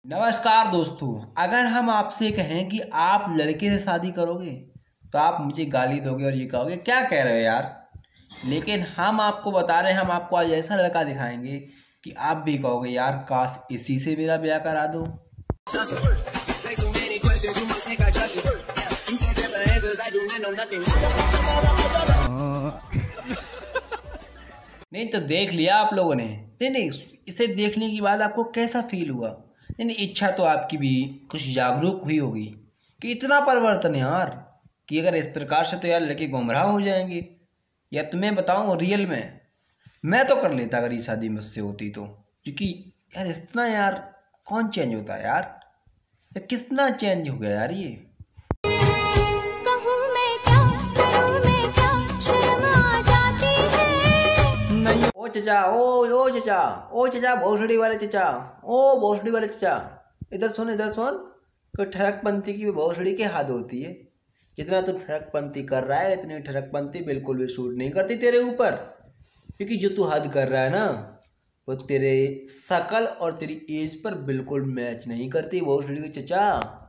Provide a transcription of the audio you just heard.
नमस्कार दोस्तों। अगर हम आपसे कहें कि आप लड़के से शादी करोगे तो आप मुझे गाली दोगे और ये कहोगे क्या कह रहे हो यार। लेकिन हम आपको बता रहे हैं, हम आपको आज ऐसा लड़का दिखाएंगे कि आप भी कहोगे यार काश इसी से मेरा ब्याह करा दो। नहीं तो देख लिया आप लोगों ने। नहीं, इसे देखने के बाद आपको कैसा फील हुआ? नहीं, इच्छा तो आपकी भी कुछ जागरूक हुई होगी कि इतना परिवर्तन है यार, कि अगर इस प्रकार से तो यार लड़के गुमराह हो जाएंगे। या तुम्हें बताऊं रियल में मैं तो कर लेता अगर ये शादी मुझसे होती तो। क्योंकि यार इतना यार कौन चेंज होता है यार, कितना चेंज हो गया यार ये। ओ चचा, ओ चचा, ओ चचा, भोसड़ी वाले चचा, ओ भोसड़ी वाले चचा, इधर सुन इधर सुन। कोई ठरकपंथी की भोसड़ी की हद होती है। जितना तू ठरकपंथी कर रहा है इतनी ठरकपंथी बिल्कुल भी सूट नहीं करती तेरे ऊपर। क्योंकि जो तू हद कर रहा है ना वो तेरे शकल और तेरी एज पर बिल्कुल मैच नहीं करती भोसड़ी के चचा।